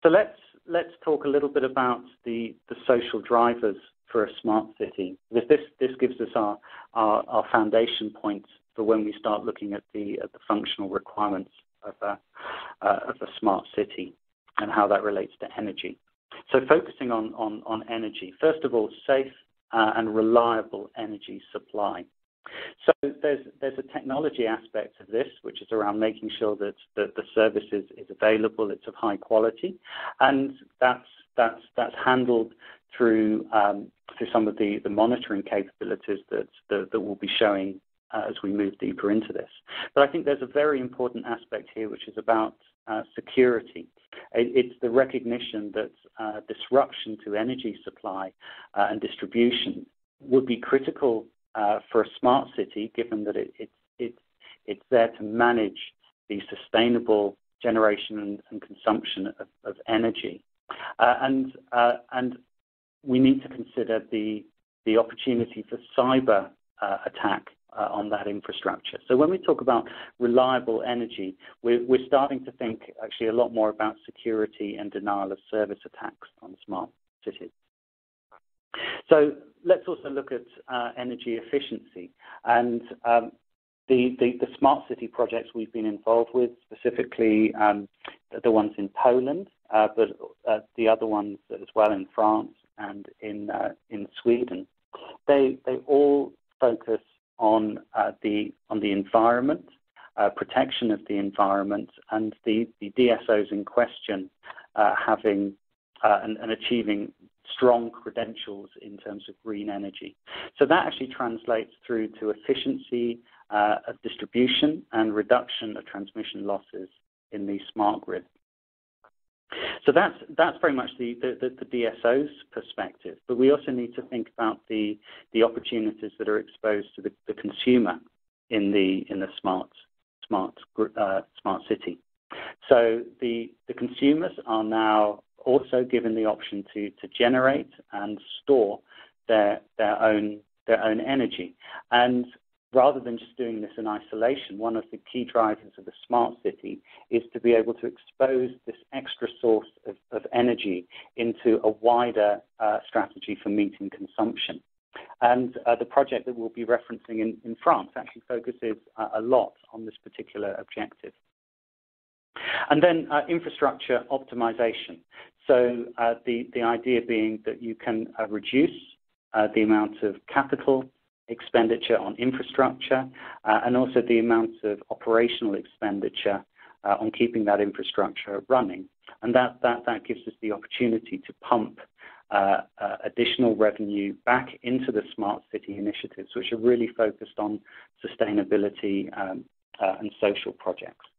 So let's talk a little bit about the social drivers for a smart city. This gives us our foundation points for when we start looking at the functional requirements of a smart city and how that relates to energy. So focusing on energy, first of all, safe and reliable energy supply. So there's a technology aspect of this, which is around making sure that the service is available, it's of high quality, and that's handled through some of the monitoring capabilities that we'll be showing as we move deeper into this. But I think there's a very important aspect here, which is about security. It's the recognition that disruption to energy supply and distribution would be critical for a smart city, given that it's there to manage the sustainable generation and consumption of energy, and we need to consider the opportunity for cyber attack on that infrastructure. So when we talk about reliable energy, we're starting to think actually a lot more about security and denial of service attacks on smart cities. So let's also look at energy efficiency, and the smart city projects we've been involved with, specifically the ones in Poland, but the other ones as well in France and in Sweden, they all focus on the environment, protection of the environment, and the DSOs in question having and achieving strong credentials in terms of green energy. So that actually translates through to efficiency of distribution and reduction of transmission losses in the smart grid. So that's very much the DSO's perspective, but we also need to think about the opportunities that are exposed to the consumer in the smart city. So the consumers are now also given the option to generate and store their own energy. And rather than just doing this in isolation, one of the key drivers of the smart city is to be able to expose this extra source of energy into a wider strategy for meeting consumption. And the project that we'll be referencing in France actually focuses a lot on this particular objective. And then infrastructure optimization. So the idea being that you can reduce the amount of capital expenditure on infrastructure and also the amount of operational expenditure on keeping that infrastructure running. And that gives us the opportunity to pump additional revenue back into the smart city initiatives, which are really focused on sustainability and social projects.